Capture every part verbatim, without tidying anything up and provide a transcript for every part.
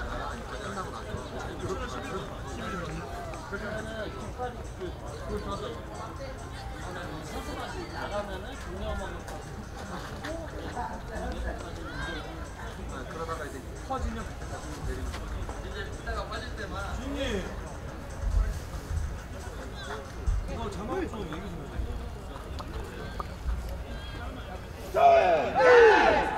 그러다가 이제 커지면 이제 이따가 빠질 때만 준이 이거 자막 좀 얘기 좀 해.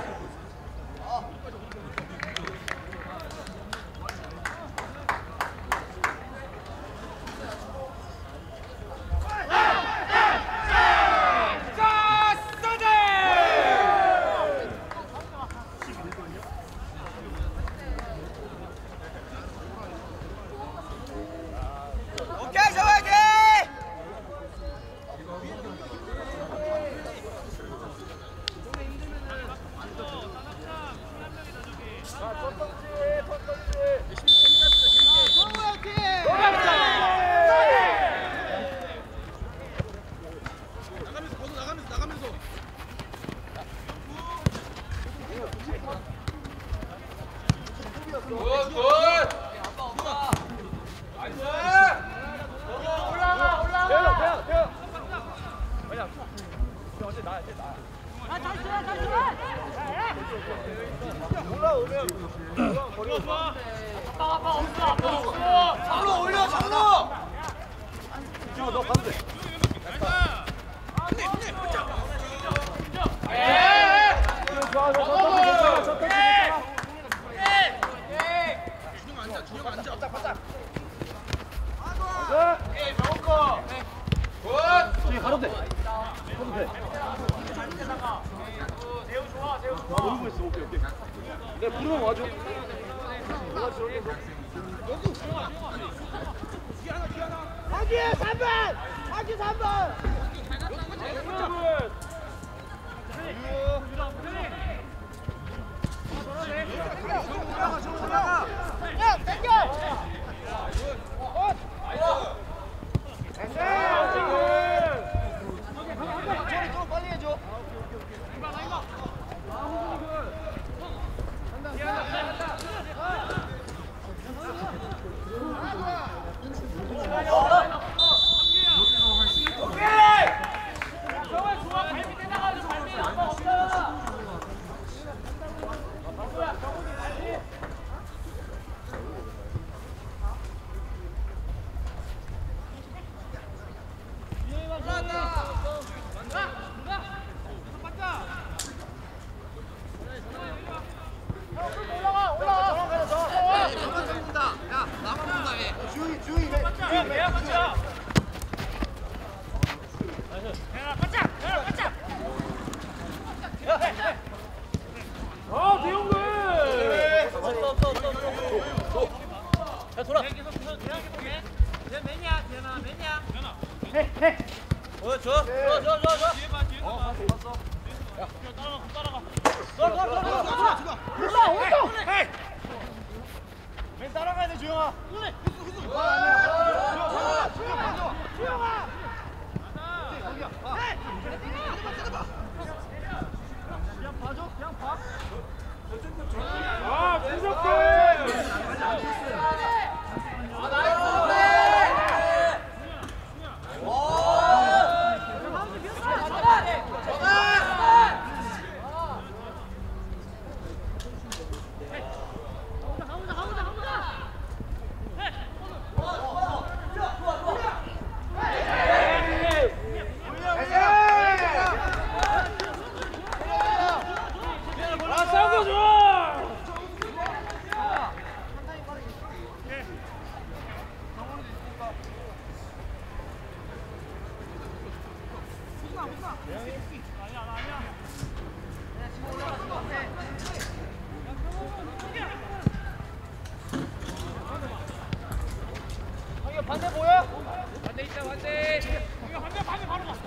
반대 뭐야? 반대 있다 반대. 이거 반대 반대 바로 가.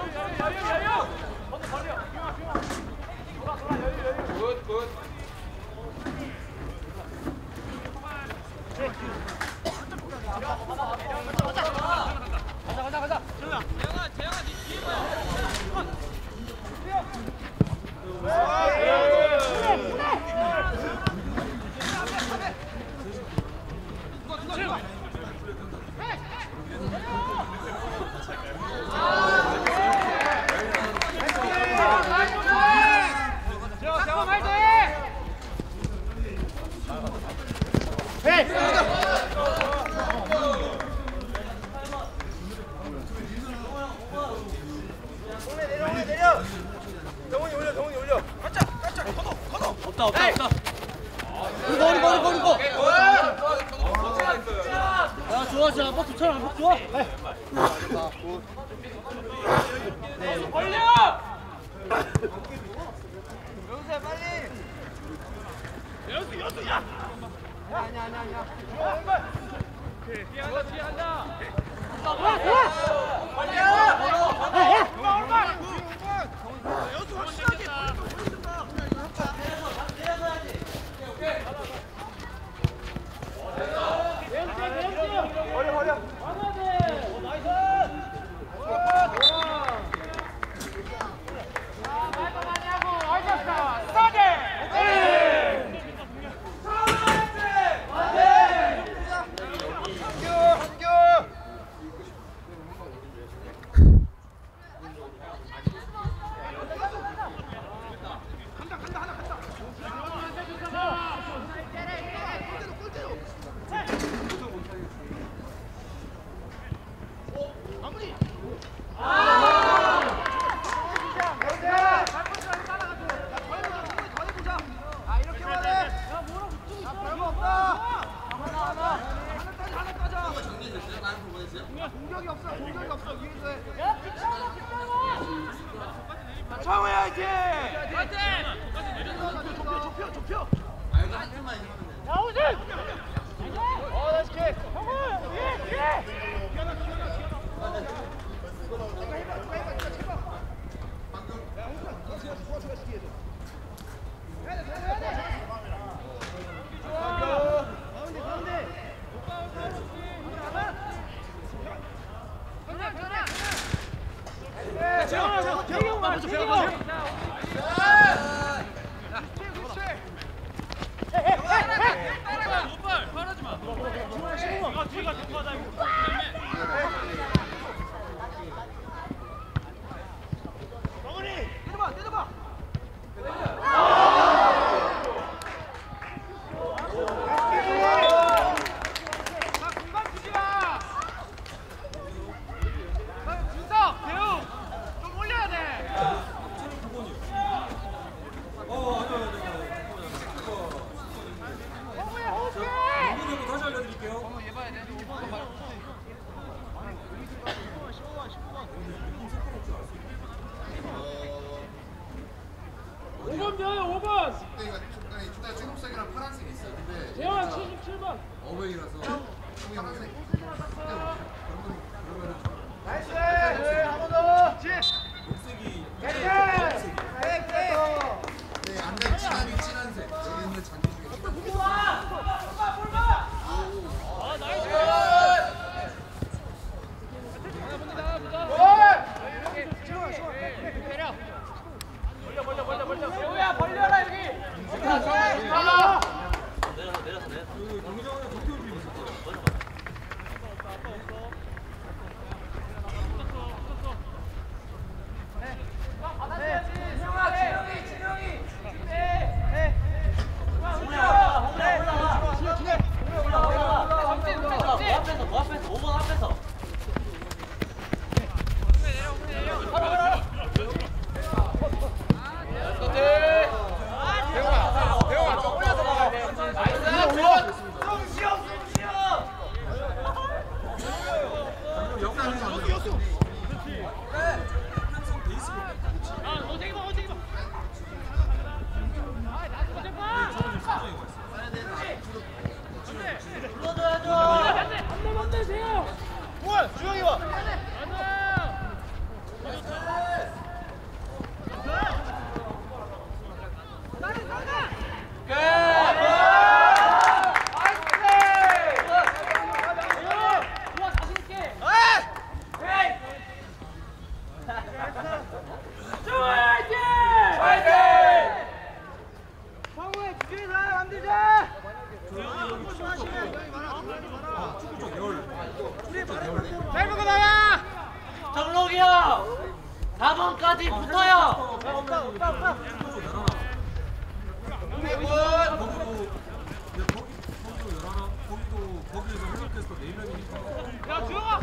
여유 여유 여유. 반대 벌려. 기웅아 기웅아. 돌아 돌아 여유 여유. 굿 굿. 가자 가자 가자. 재영아 재영아 재영아 네 뒤에 봐. 없다 없다 없다. 우리 거 우리 거 우리 거 우리 거. 야 좋아 좋아 뻑 좋잖아 뻑 좋아. 벌려. 여보세요 빨리. 여수 여수 야. 아니야 아니야 아니야. 뒤에 한다 뒤에 한다. 버려 버려. 공격이 없어 공격이 없어 위에서 해. 창호야 화이팅! 화이팅! 좁혀 좁혀 좁혀. 아 이거 한 팀만 이기면 돼. 나오지. 어 나이스 킥. 형은 뒤에 뒤에. 가운데 가운데. 재영아 재영아 재영아 재영아. 오빠 팔하지 마. 이거 뒤가 뒤가다 이거. 정은이 때려봐 때려봐. 나 공간 주지 마. 준석 대웅 좀 올려야 돼. 다시 알려드릴게요. 오 번 비어요 오 번. 그러니까 중간에 초록색이랑 파란색이 있어요. 근데 재영아 칠십칠 번. 어웨이라서 파란색. 나이스. 한 번 더. 지. 녹색이 나이스. 네, 안면 진한이 진한색. 여기 있는 잔디 중에. 벌려 벌려 벌려 벌려. 재호야 벌려라 여기. 짧은 거 나와. 정록이 형 사 번까지 붙어요. 없다 없다 없다. 거기도 열하나 거기도 거기에서 해설캐스터 네 명이니까. 야 들어가.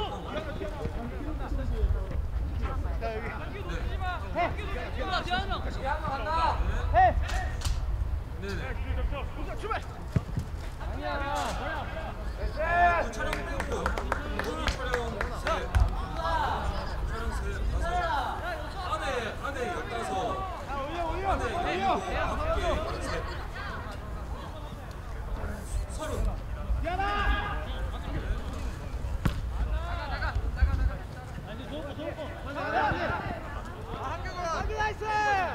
해. 네네. 출발. 그 촬영 빼고 거기 촬영 세, 촬영 세, 다섯, 안에 안에 열다섯, 올려 올려 안에 올려. 아홉 개, 세, 서른. 미안아. 한국어 나이스.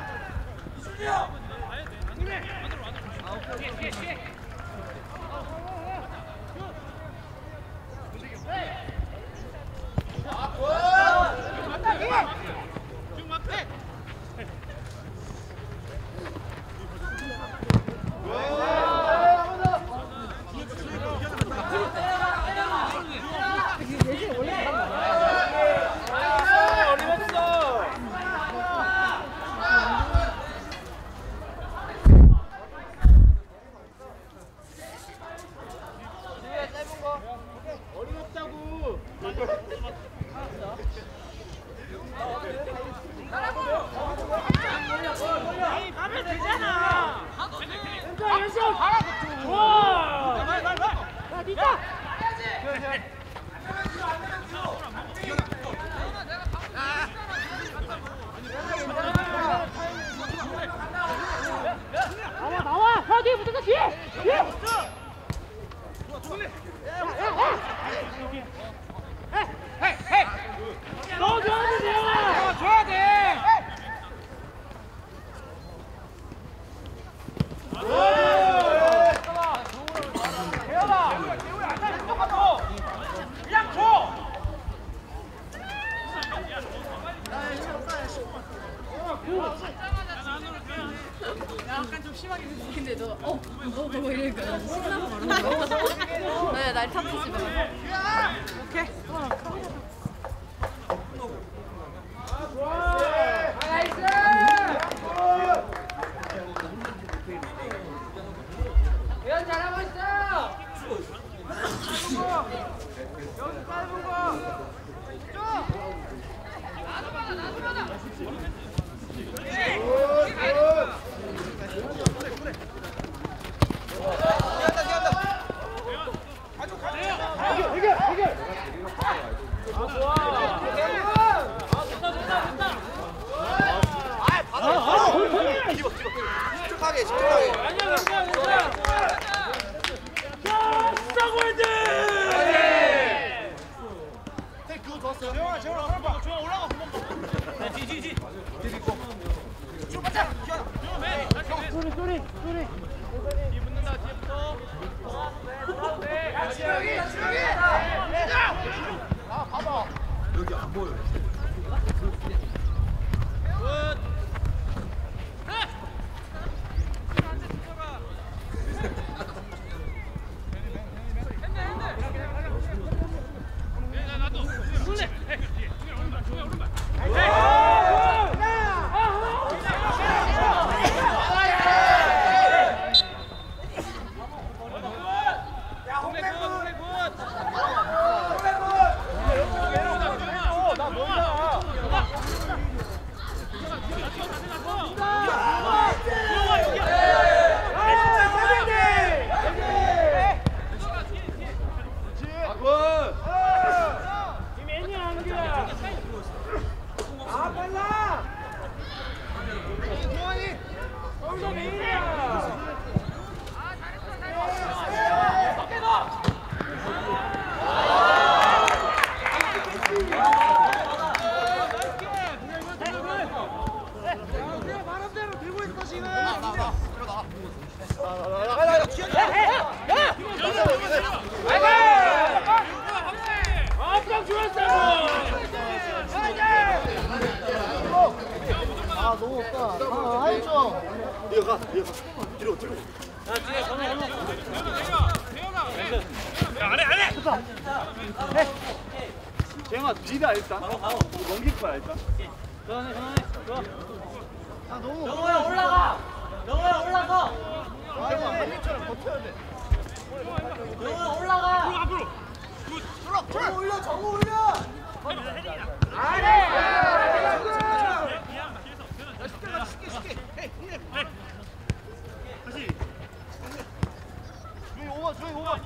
어림없다고. 아니 가면 되잖아. 연장 연장. 좋아. 야 니가. 나와 나와. 야 뒤에 붙었어 뒤에. 뒤에. 너 줘야 돼, 대영아! 줘야 돼! 대영아! 대우야, 안 나를 똑같아! 그냥 줘! 약간 좀 심하게 느끼는데 너 어? 뭐 뭐 이러니까 신나서 말하는 거야. 네, 날 탓하지 마. 오케이. 대현 잘하고 있어! 여기 짧은 거! 집중하게 집중하게. 아니야, 괜찮아, 괜찮아! 야, 스타골드! 그거 좋았어요. 재영아, 재영아, 올라가, 재영아, 올라가, 그만. 지, 지, 지. 소리, 소리, 소리. 뒤 붙는다, 뒤에부터. 같이 여기, 같이 여기! 아, 봐봐. 여기 안 보여. 아 너무 없다. 아 하이죠. 이거 가, 이거 가. 뒤로, 뒤로. 야 뒤에 건너 건너. 대현아 대현아. 야 안해 안해. 해. 재영아 뒤다 일단. 넘길 거야 일단. 전환해 전환해. 좋아. 아 너무. 영호야 올라가. 영호야 올라가. 한민처럼 버텨야 돼. 영호야 올라가. 앞으로. 정우 올려 정우 올려. 주희 오만 주희 오만.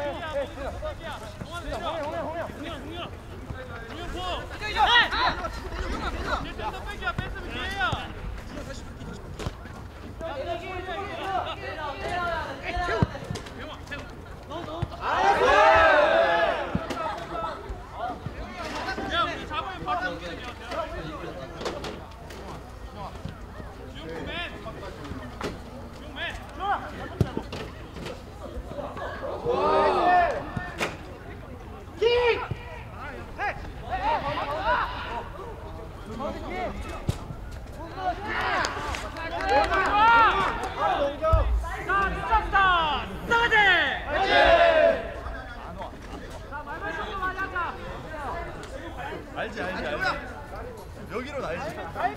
알지 알지 알지. 여기로 알지.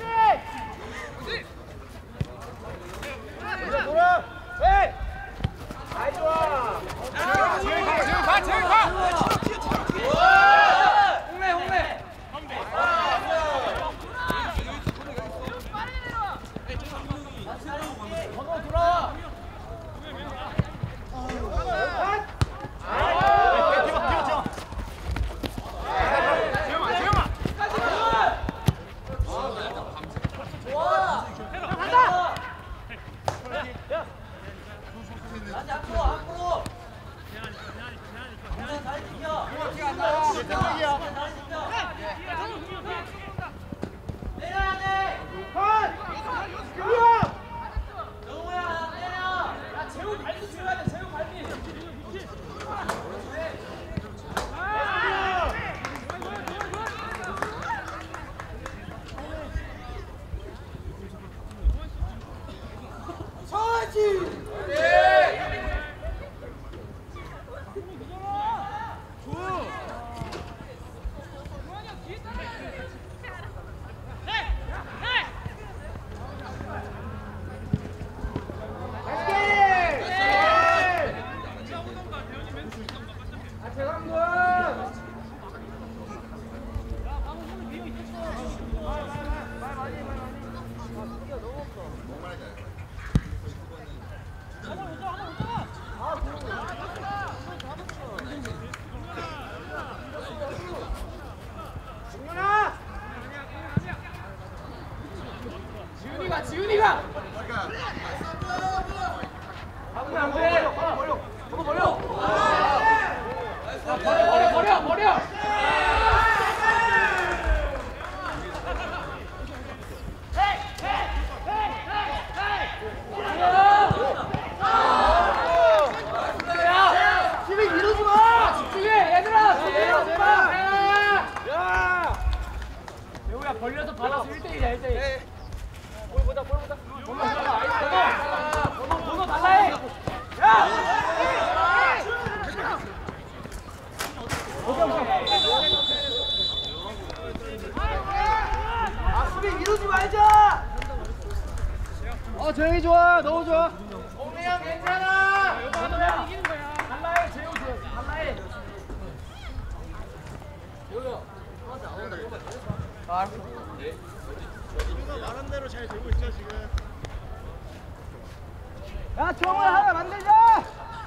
돌아 돌아. 에이. 아이 좋아. 재영 가 재영 가 재영 가. 홍래 홍래. 번호 돌아. 지훈이가 지훈이가 아무나 안 돼. 버려 버려 버려 버려 버려 버려 버려. 야 집에 이러지 마. 집중해 얘들아. 이러지 마. 야 대우야 벌려서 받아서 일 대 일이야 일 대 일. 볼 보자, 볼 보자. 번호 달라, 번호, 번호 달라 해. 야! 아, 수비 이러지 말자. 어, 재영이 좋아, 너무 좋아. 홍래 형 괜찮아. 이거 이기는 거야. 달라 해, 재영 줘. 달라 해. 재영아, 맞아, 나온다. 아, 알았어. 우리가 말한 대로 잘 되고 있죠 지금. 야, 정우야 하나 만들자.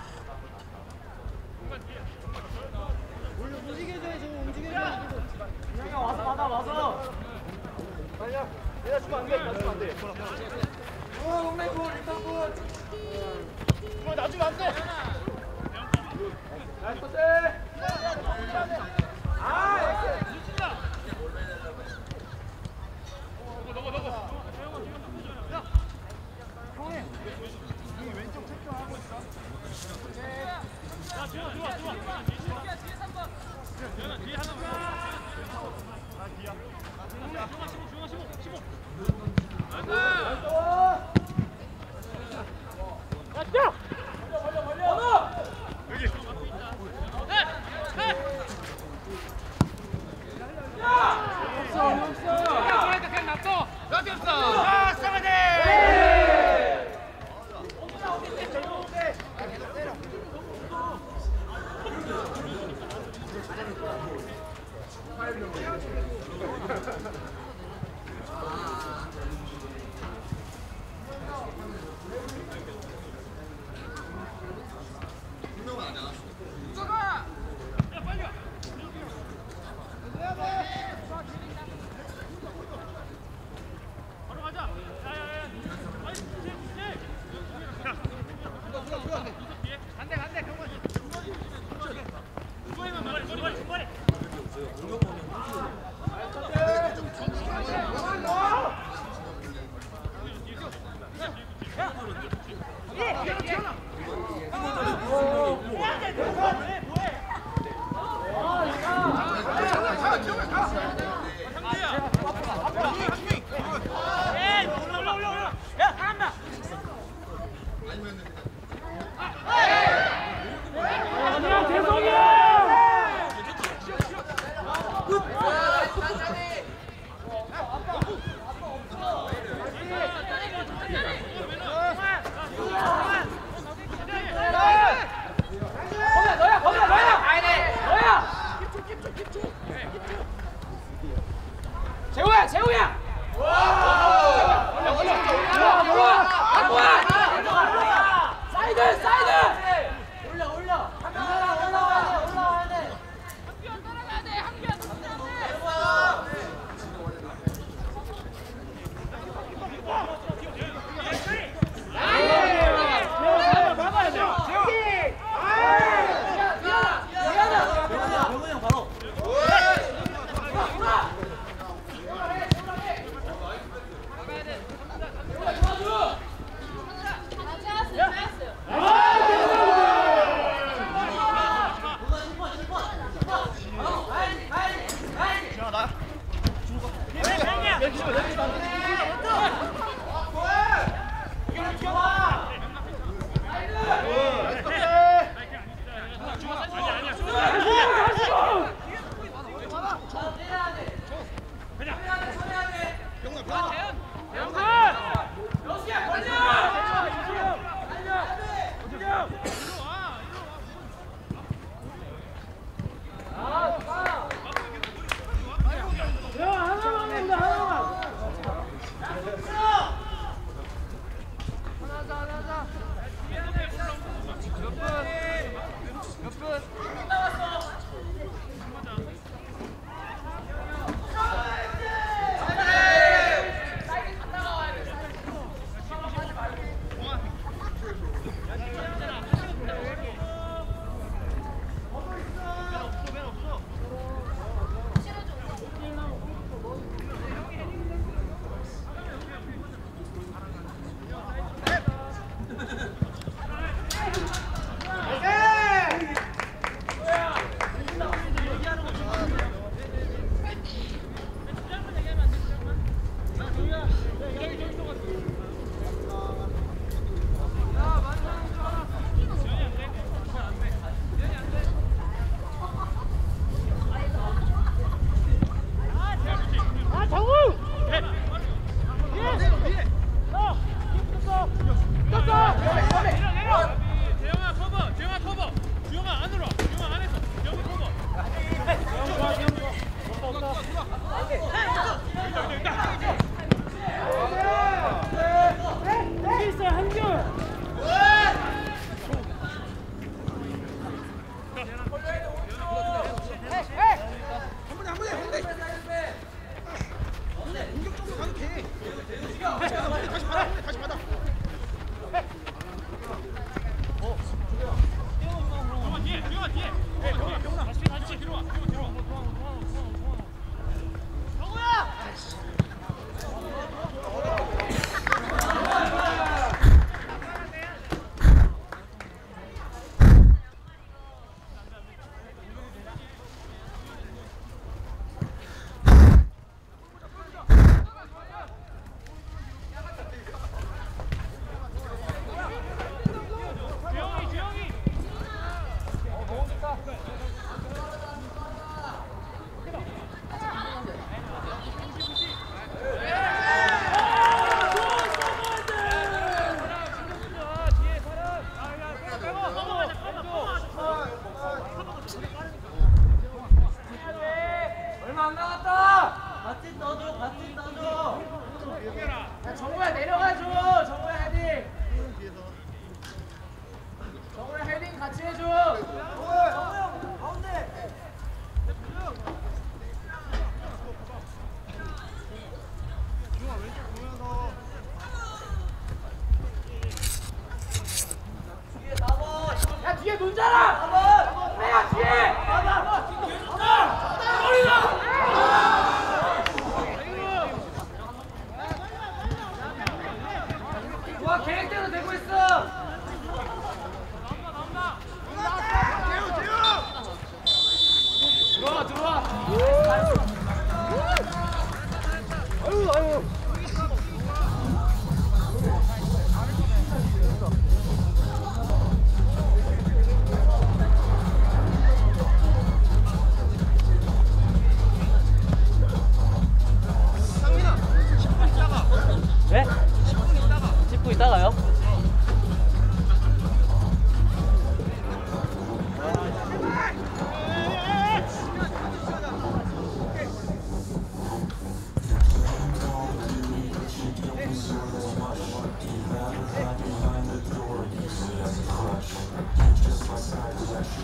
움직여줘야지 움직여줘. 야, 와서 받아, 와서. 아니야, 내가 주면 안 돼. 나 주면 안 돼. 오, 홍래 굿, 일단 굿. 그거 나 주면 안 돼. 나이스 퍼스. 아, 엑스.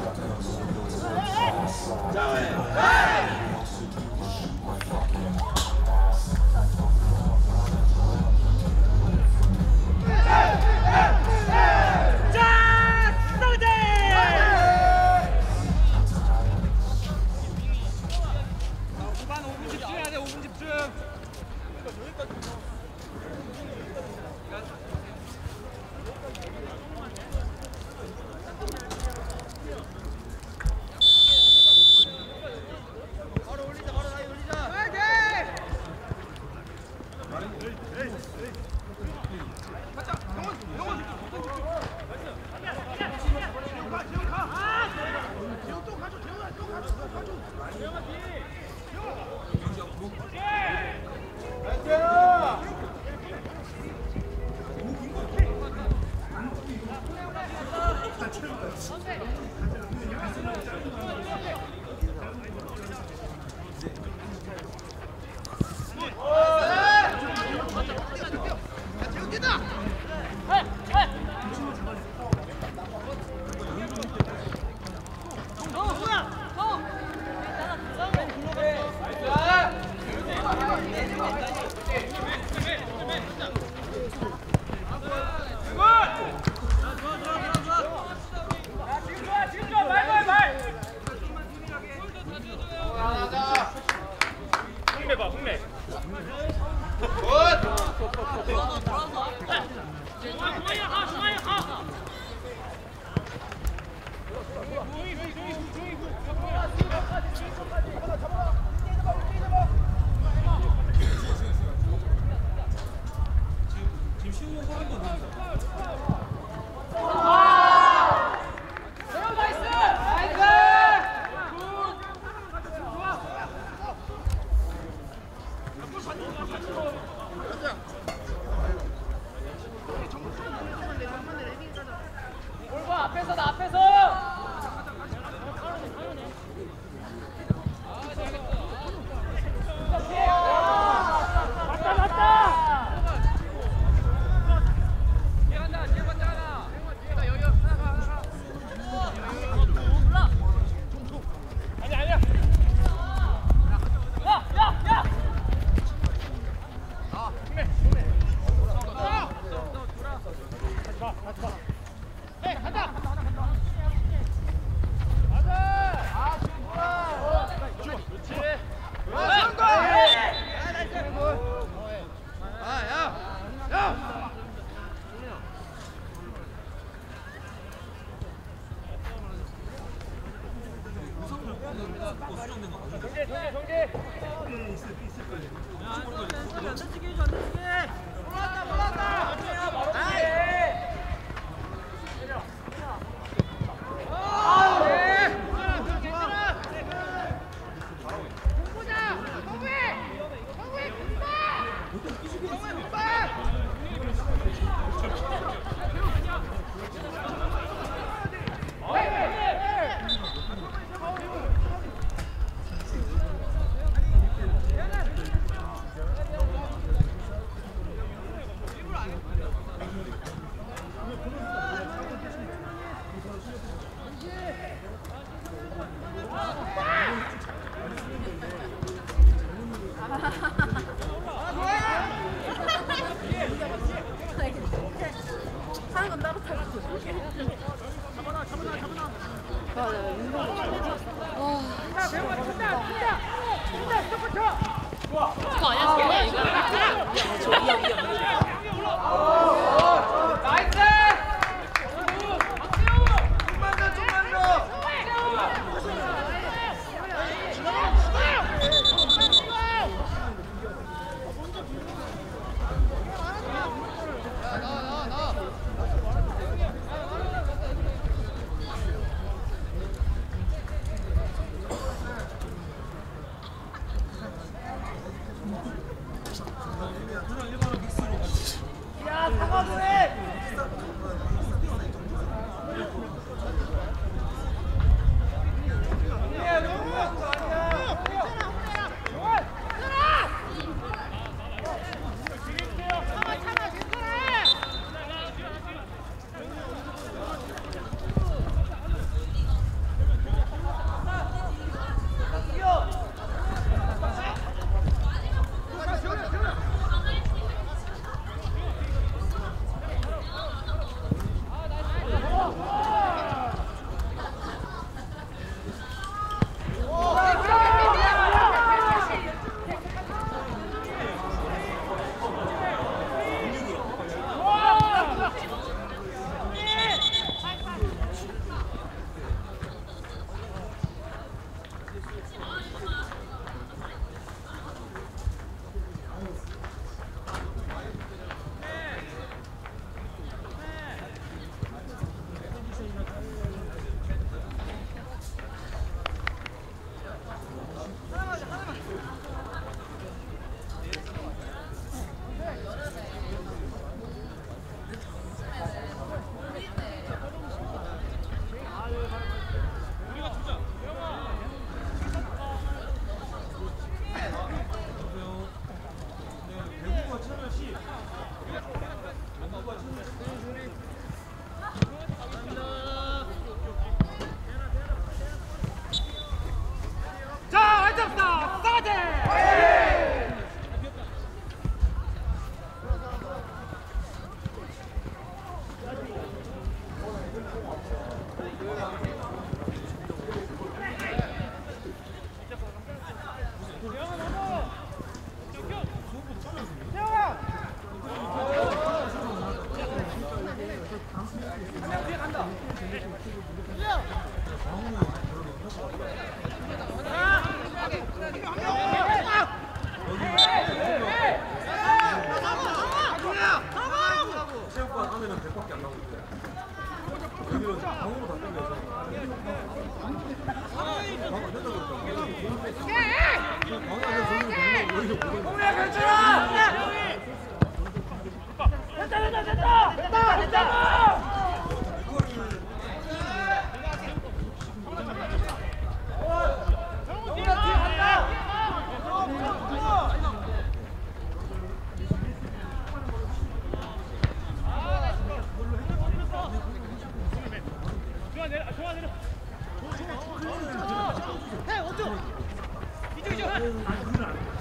야, 사과도 해!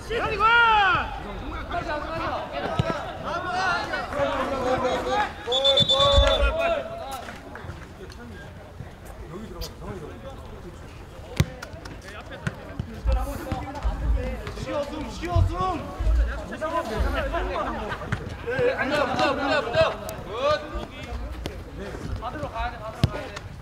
쉬어숨 쉬어숨 붙어요 붙어요 붙어요 붙어요 굿 받으러 가야 돼 받으러 가야 돼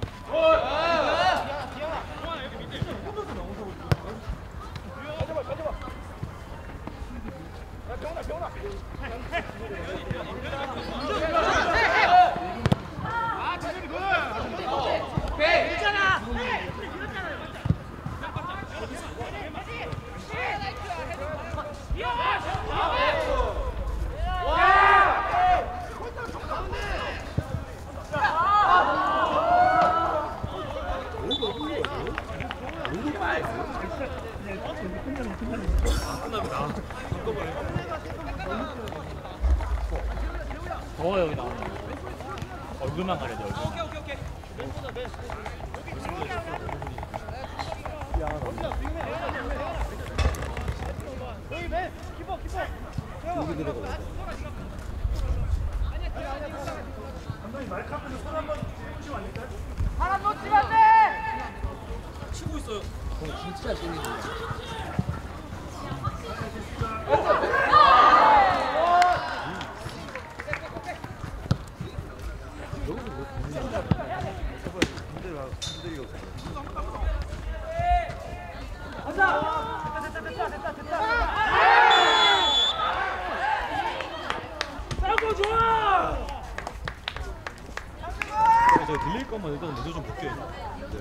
더워 여기 나오면 얼굴만 가려져 얼굴. 오케이 오케이 오케이. 여기 맨 키퍼 키퍼. 여기 들어가. 감독님 말카페는 손 한번 치면 안 될까요? 사람 놓치면 안 돼. 치고 있어요. 진짜 재밌네. 제가 들릴 것만 일단 먼저 좀 볼게요. 네.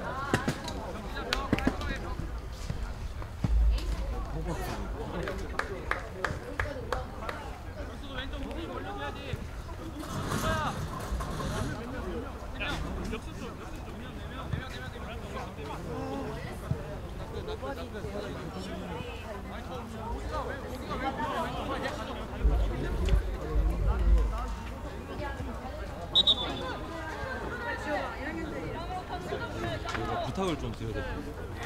부탁을 좀 드려야 될 것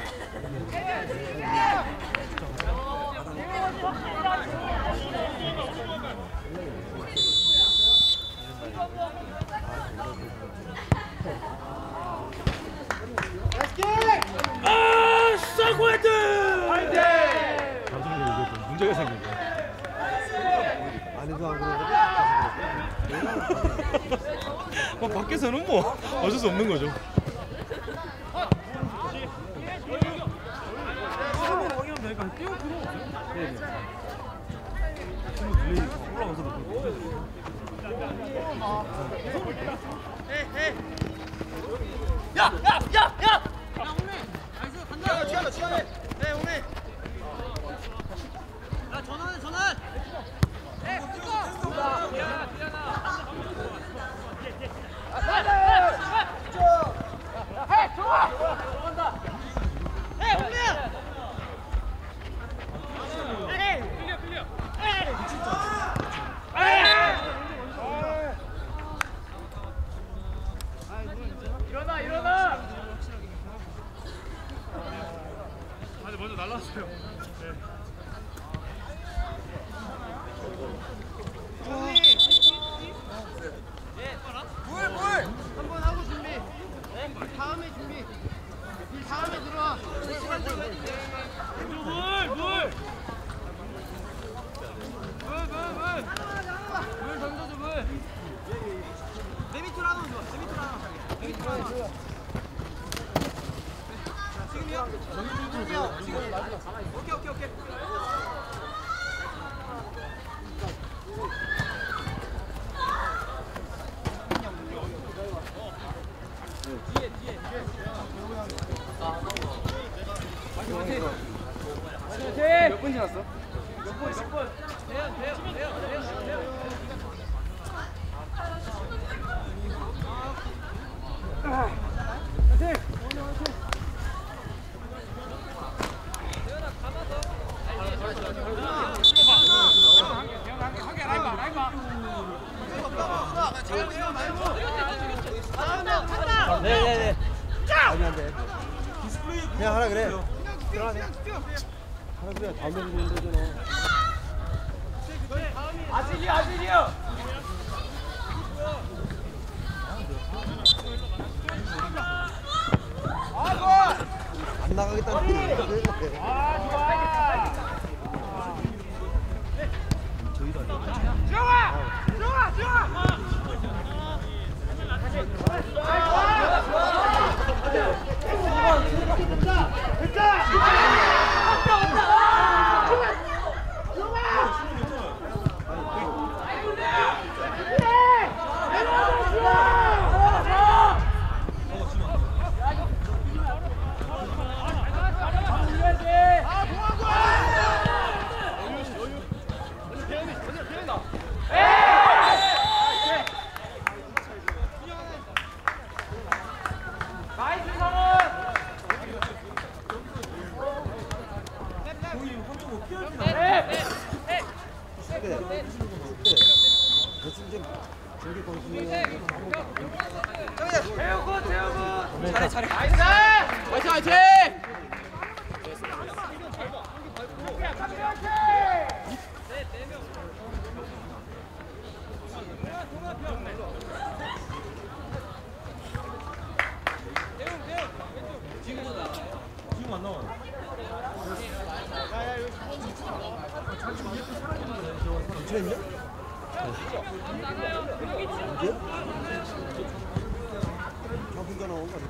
아, 서구헤드! 화이팅! 감독님 이거 좀 문제가 생긴 거야. 안에도 안 그러거든? 뭐 밖에서는 뭐 어쩔 수 없는 거죠. 야, 야, 야, 야! 일어나, 일어나! 아니 먼저 날라왔어요. 네. 물, 물! 한번 하고 준비. 다음에 준비. 다음에 들어와. 물, 물! 물, 물, 물! 물 던져줘, 물! 내 밑으로 하나 줘. 내 밑으로 하나. 내 밑으로 하나. 지금이요? 지금이요. 지금. 오케이, 오케이, 오케이. 몇 분 지났어? 몇 분, 몇 분? 대현, 대현, 대현, 대현, 대현. 네네네. 그냥 하라 그래. 그래 다음에 주면 되잖아. 아직이 아직이요. 안 나가겠다는 소리. 아 좋아. 저희도 지영아! 지영아! 지영아! 태우고 태우고 잘해 잘해 나이스 화이팅 화이팅 지금 안 나와. 괜찮냐? 언제? 저분가 나온 거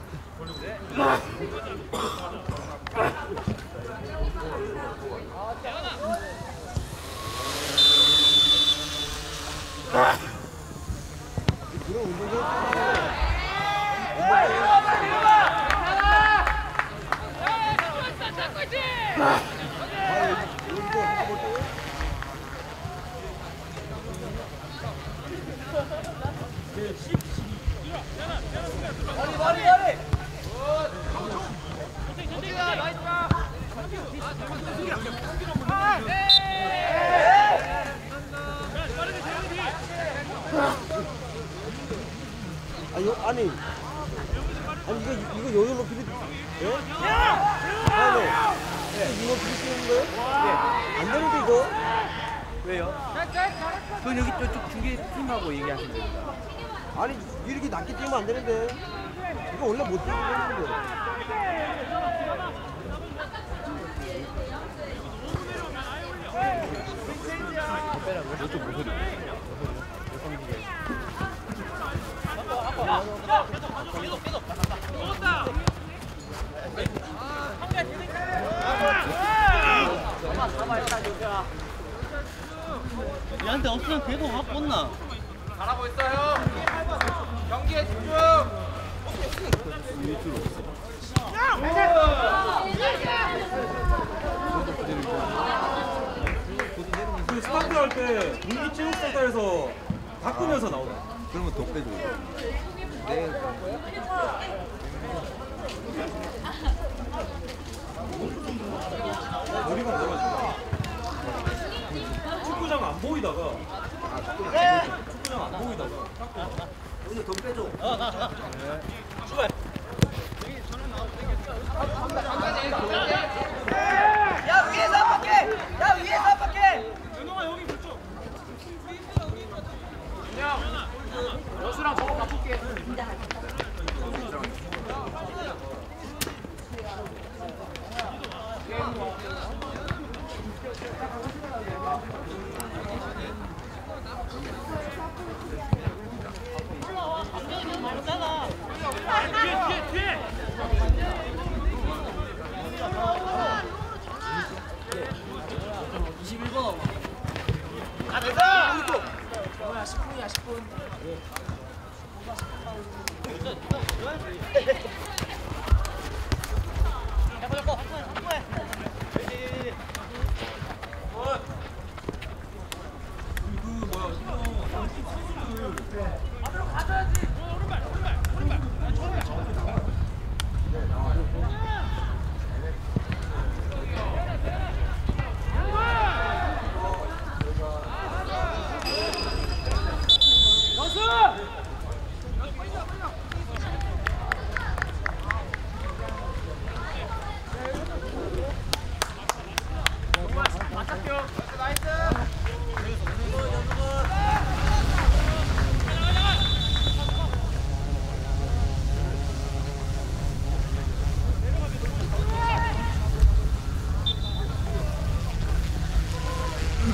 아니야? 그런 운동을 머리 머리 머리 아니 아니 아니 이거 이거 요요 높이를 예? 아니 이거 높이 쓰는 거예요? 안 되는데 이거? 왜요? 그건 여기 저쪽 중계 팀하고 얘기하시면 됩니다. 아니 이렇게 낮게 뛰면 안 되는데 이거 원래 못 뛰는 건데. 얘한테 없으면 계속 확 뻗나? 잘하고 있어요. 경기에 집중. 그 스타트 할 때 국립체육센터에서 바꾸면서 나오다. 그러면 더 빼줘. 네. 머리가 멀어진다. 축구장 안 보이다가 축구장 안 보이다가 여기서 더 빼줘. 야 위에서 한 바퀴. 야 위에서 한 바퀴. 여수랑 저거 바꿀게.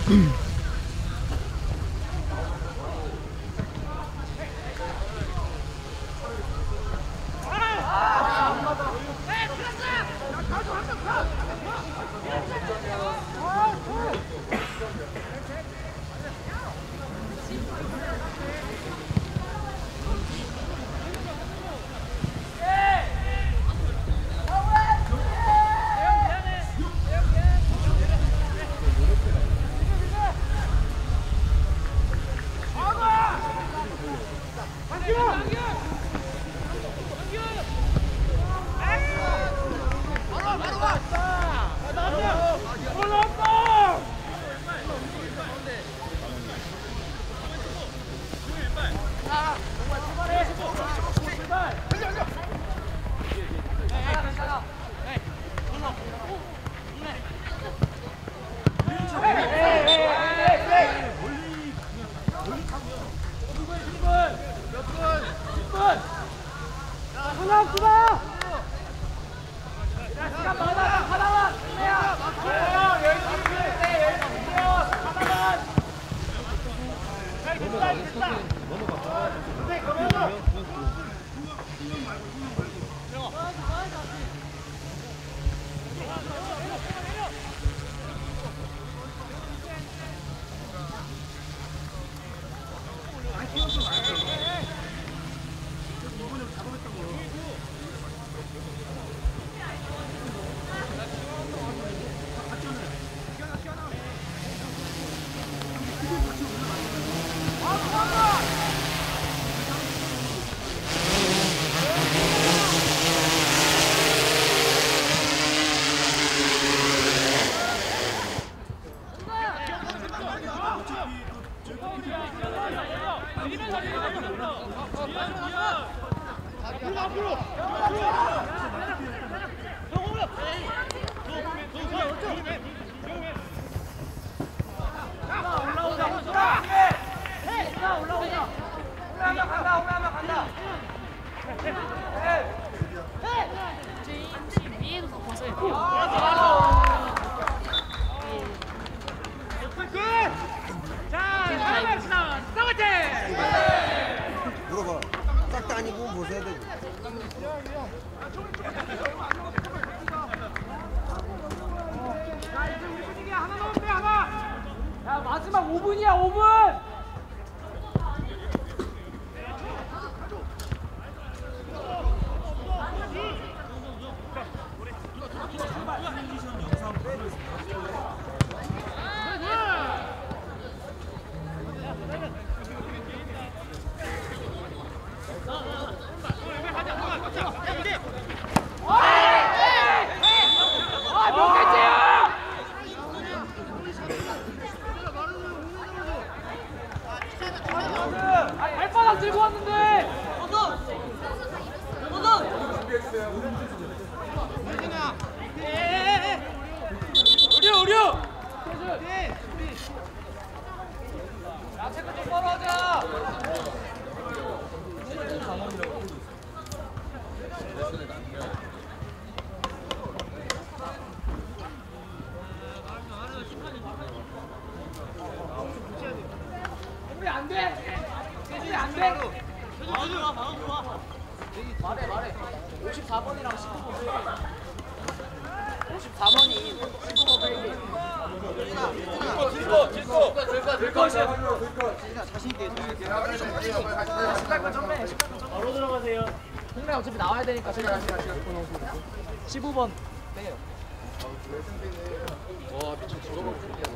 위에서 벗어야 돼요. 물어봐. 싹 다 아니고 보셔야 되고. 야, 마지막 오 분이야, 오 분! 아, 몇 개째야! 아, 발바닥 들고 왔는데! 우려, 우려! 야, 체크 좀 걸어오자! 우리 안 돼! 우리 안 돼! 말해, 말해. 오십사 번이랑 십구 번 빼기. 오십사 번이 십구 번 빼기. 들고, 들고, 들고, 들고, 바로 들어가세요. 홍래 어차피 나와야 되니까 제가 십오 번 빼요. 와, 미친 저거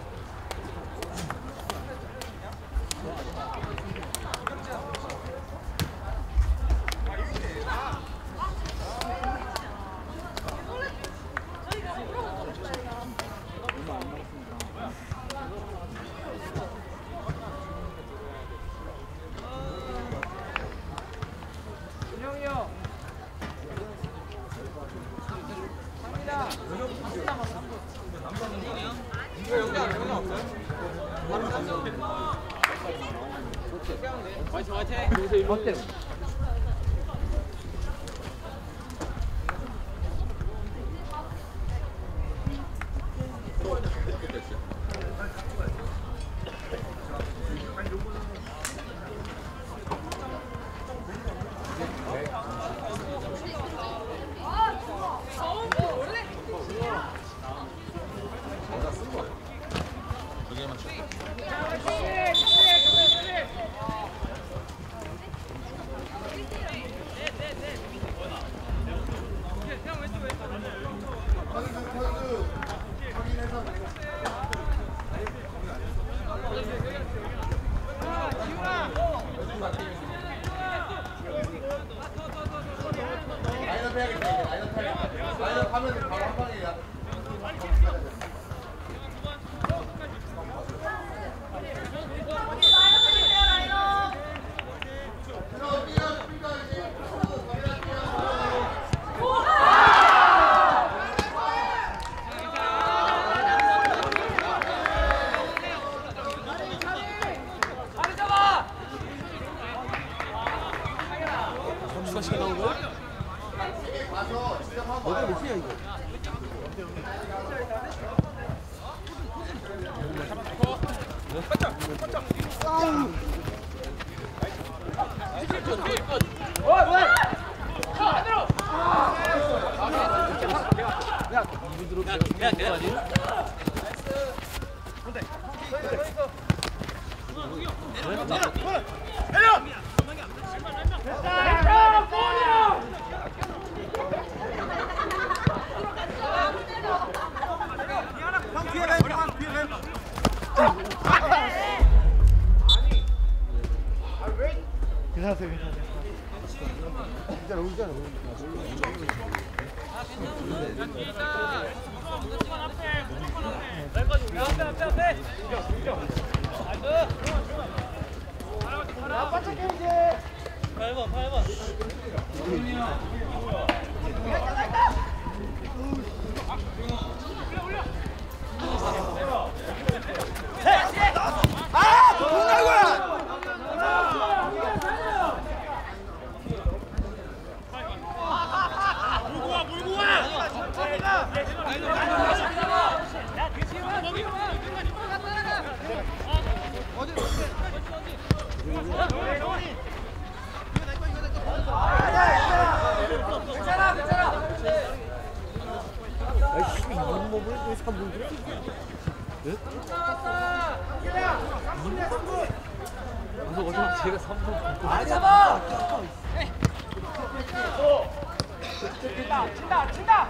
준영이 형. 갑니다. 이거 여기 안 여기 없어요? 화이팅 화이팅. 어때? 아니 가면 바로 한 방이야. 추가 시간 나온 거야? 너가 몇 시야 이거? 괜찮았어요, 괜찮았어요. 진짜 너무 있잖아. 아, 빠짝해 이제. 팔 번, 팔 번. 아, 뭐냐고요? 괜찮아, 괜찮아. 아이씨 이런 몸을 왜 삼 분 들어? 네? 그래서 어차피 제가 삼 분 아, 잡아. 친다, 친다, 친다.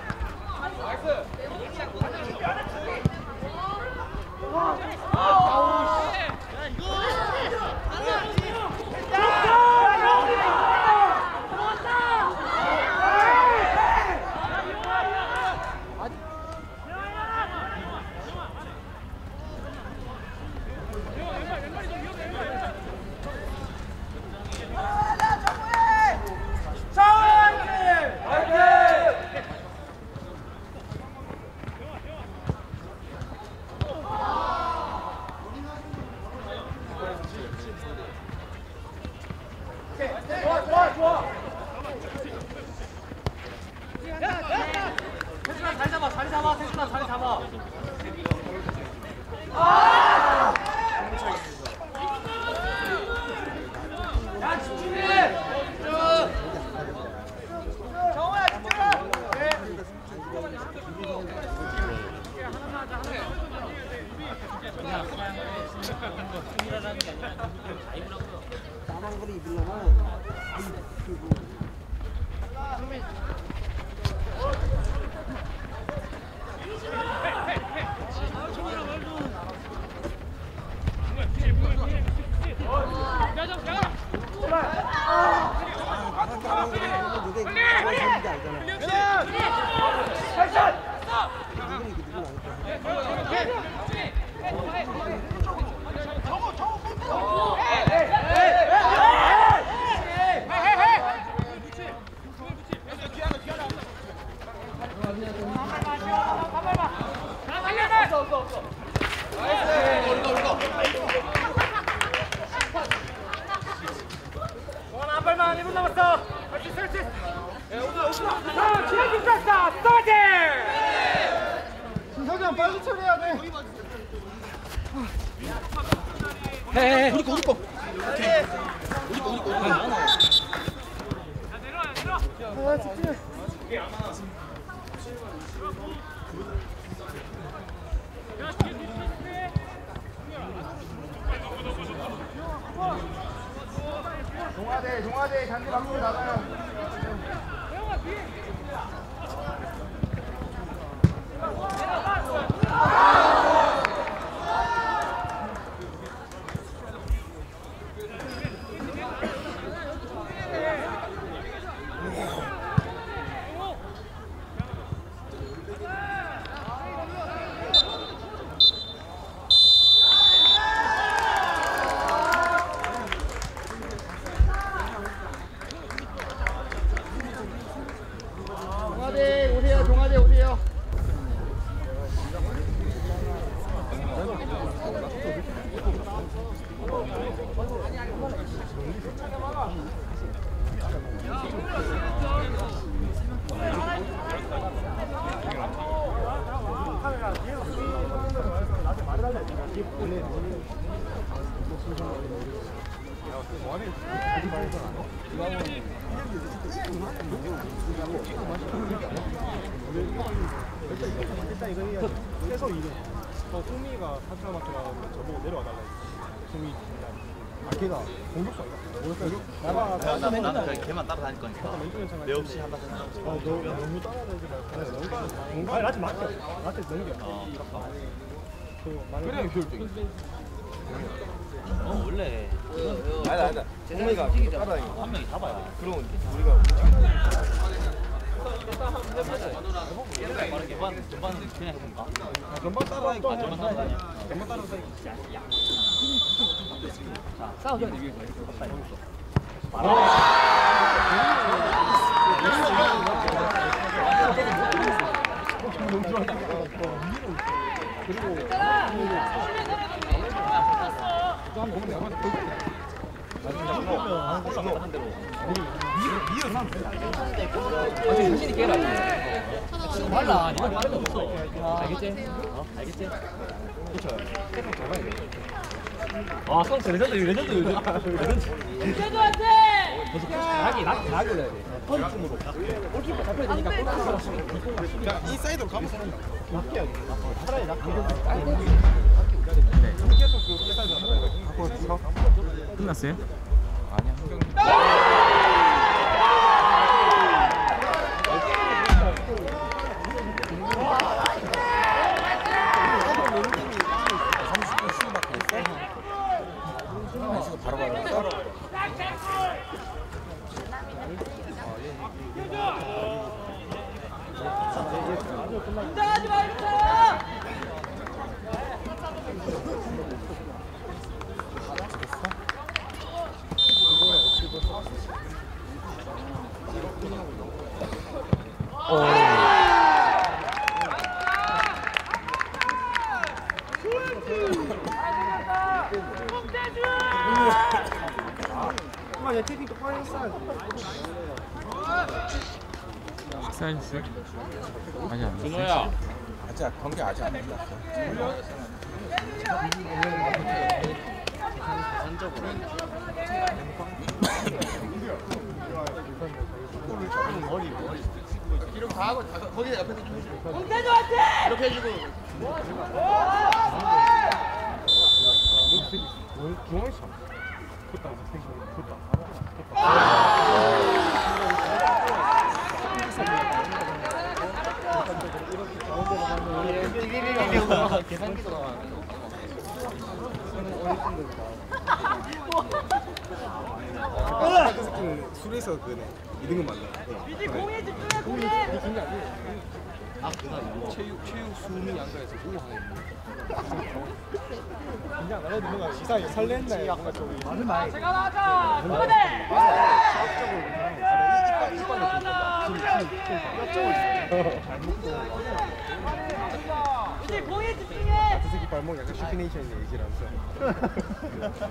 좋아, 좋아, 좋아. 태준아, 자리 잡아, 자리 잡아, 태준아, 자리 잡아. 아! 야, 집중해. 정호야, 집중해. 까만 거를 입으려면 그리고 까만 거를 입으면 이게 까만 색인지 알잖아. 패션. 이건 이게 누군 아닐까? 정원아, 한 발만 일 분 남았어. 할수 있어, 할수 있어. 자, 지난 김사스타 스타트! 김서장 빨리 처리해야 돼. 헤헤 우리 거 우리 거. 오케이. 우리 거 우리 거 우리 거. 아, 집중해. 동아대, 동아대 단지 밖으로 나가요. 일단 이거 해야지. 최소 이름. 저 승미가 사천마트 나가면 저보고 내려와 달라. 승미. 아 걔가 공격수 아니야? 뭐였어? 나가 나는 나는 그냥 걔만 따라다닐 거니까. 내 없이 한다 생각. 아, 너 너무 따라다니지 말고. 너무 아니 나한테 맡겨. 나한테 넘겨. 어. 그래 효율적이. 어 원래 아니다 아니다. 정민이가 따라다니고 한 명이 잡아야. 그럼 우리가 움직여. 옛날에 말한 개반 개반은 그냥 해볼까? 전반 따라다니고. 아 저만 따라다녀. 전반 따라다니고. 자 싸우자. 아, 지금 자신이 깨라. 말라. 니가 말도 없어. 알겠지? 어? 알겠지? 그쵸. 세컨 잡아야 돼. 아, 성 레전드, 레전드, 레전드. 김태도한테! 벌써 나기, 나기, 나기 올려야 돼. 펀팅으로. 골키퍼 잡혀야 되니까 골키퍼. 야, 이 사이드로 가면 막혀야 돼. 차라리 나 계속 그 사이드 갖고 있어. 끝났어요? 긴장하지 말고! 엄마 얘 채팅 똑바로 했어. 사이즈. 아직 안 준호야. 아직 관계 아직 안 끝났어. 이렇게 다 하고 거기 옆에서 좀 해줘. 김태도한테! 이렇게 해주고. 중앙에 있어. 컸다. 컸다. 계산기도 나와. 그 새끼는 술에서 그네 이등은 맞네. 미지 공에 집중해, 공에! 아 그나 체육 체육 수미 양가에서 그거 하네. 그냥 나도 뭔가 시상이 설렌다. 뭔가 좀 맞는 말. 제가 나가! 누구네! 미지 공에 집중해! 저 새끼 발목 약간 슈피네이션이네 이지라면서.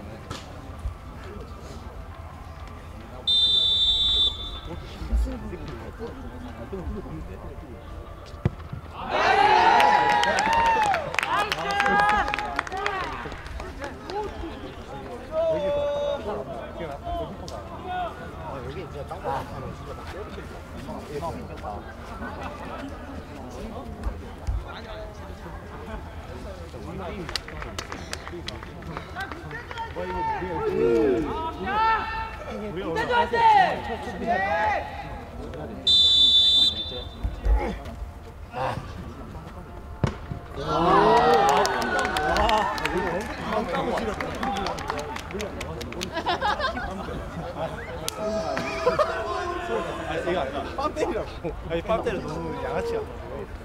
빰 때리라고. 아니 빰 때려 너무 양아치 같아.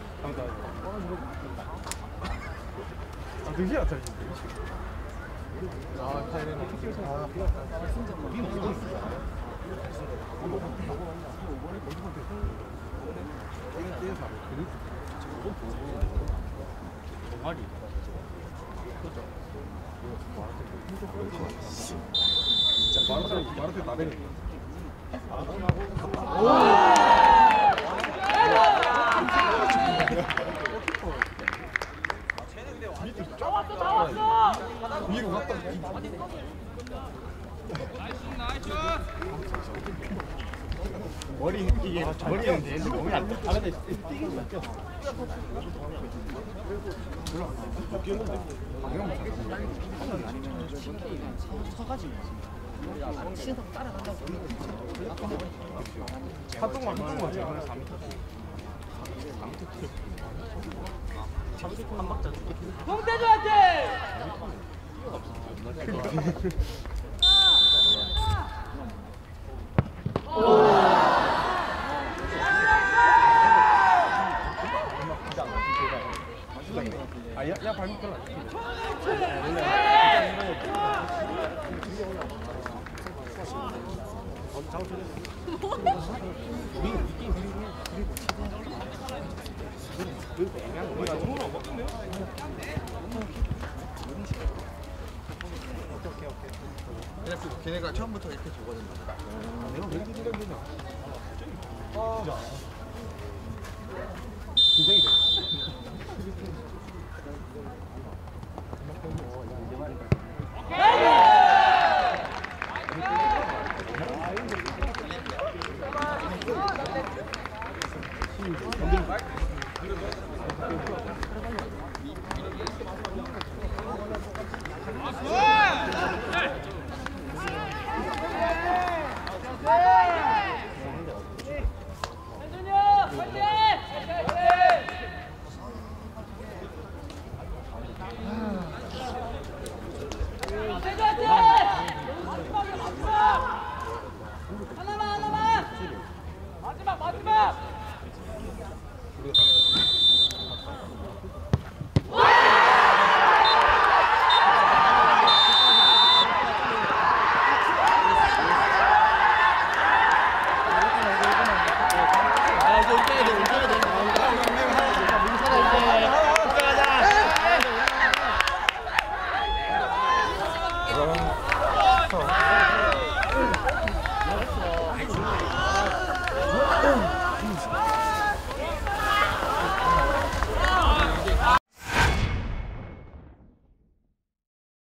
아 등신 안 차리지. 아 타이레나. 아 발이 진짜 마라톤 마라톤 나대는 나왔어 나왔어. 위로 갔다 머리 이게 머리는 되는데 몸이 안 돼. 안에 뛰긴 맞죠? 하동만 하동만 제가 삼 미터. 한 박자. 홍대주한테. 아, 야, 야 발목 별로 안 돼. 그래서 걔네가 처음부터 이렇게 주거든. 내가 왜 이렇게 되냐? 아, 긴장이 돼. 네.